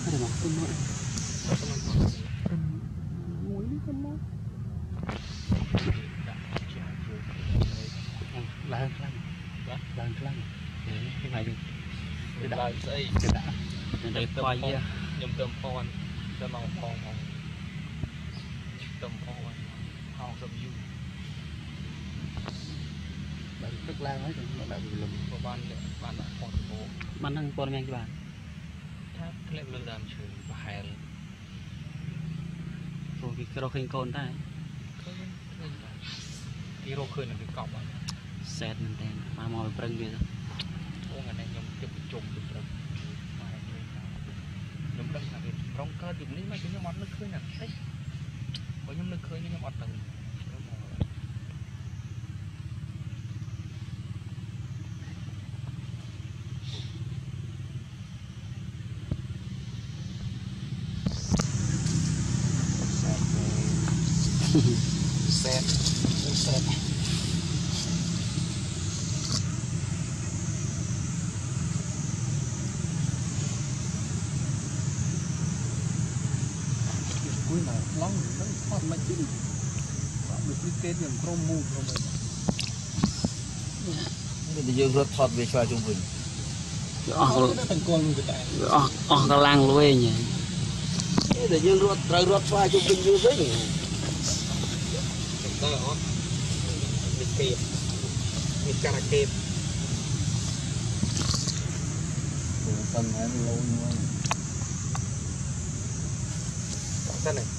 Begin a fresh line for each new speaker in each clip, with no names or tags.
mà tôi nói muối không nó là hơn khăn cái này đi cái đã để coi chứ
nhầm tôm con cho màu con tôm con hòn tôm du
bạn tức la hết rồi nó đã bị lùm
của bạn đã còn phố
bạn đang con men cho bạn
tháp clip lưng đàn chửi và hèn
rồi cái rau khinh con ta
cái rau khơi là cái cọc à
sét mình tên mà mồi prưng vậy đó
ô ngày nay nhom tiếp trùng được rồi nhom đâm là cái trong cơ dụng ní mấy cái nhom nước khơi nè thấy có nhom nước khơi nhưng nhom ọt từng
sét cuối là lóng nó thoát mấy chứ được Preget những chrome move rồi
mình bây giờ rất thoát về xoay chung mình
thành con luôn cái lang lôi nhỉ
để dương rất xoay chung mình như thế nhỉ đó là mít cà kê
tầng này lâu luôn
cái này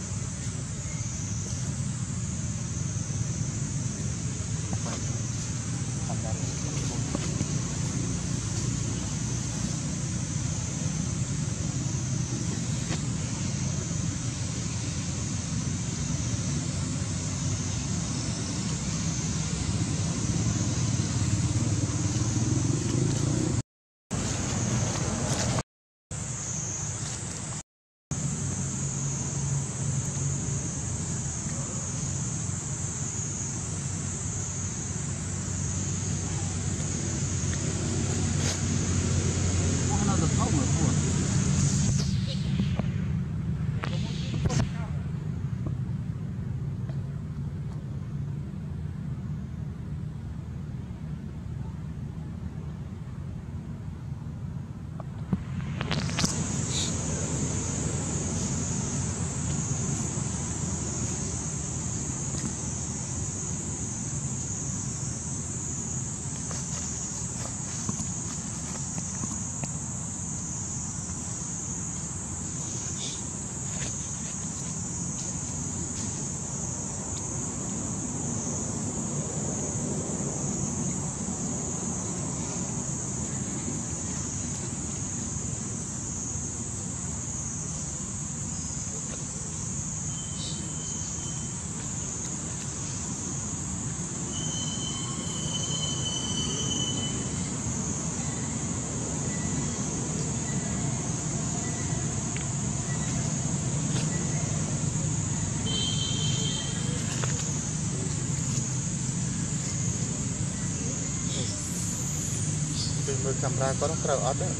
camera có nó ở đấy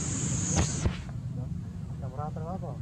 camera terus apa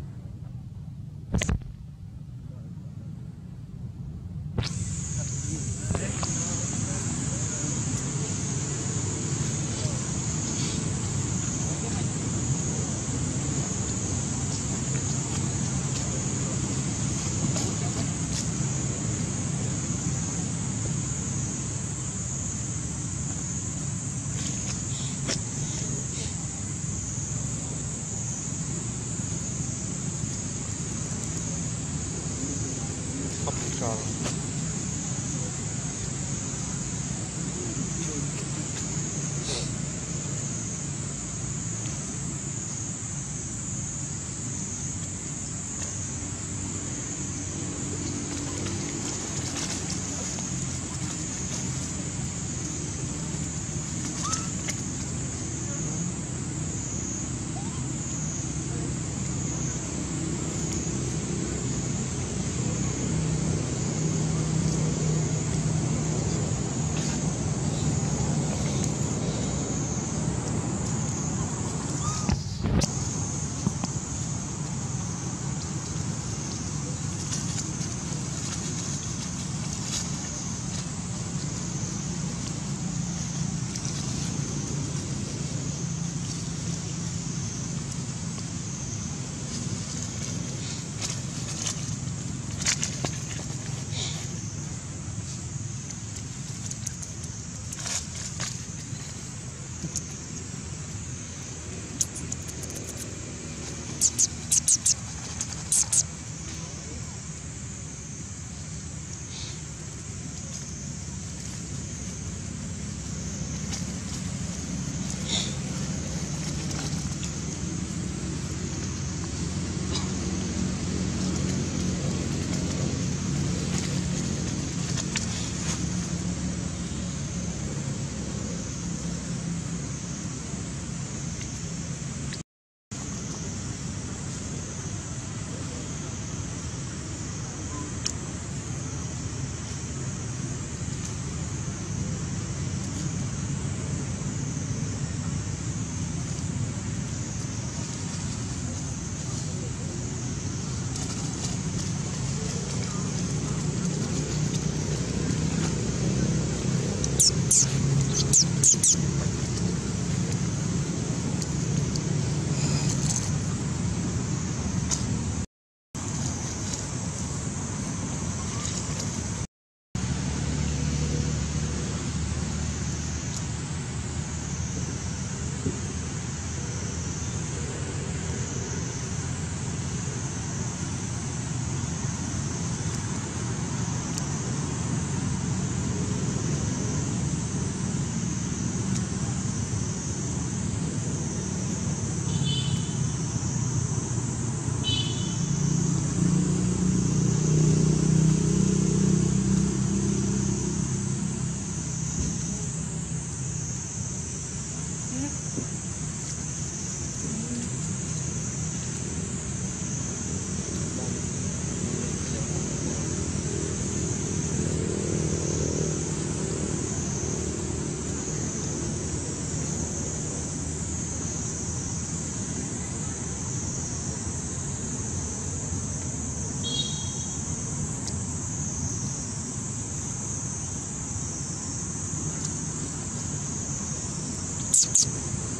Preget.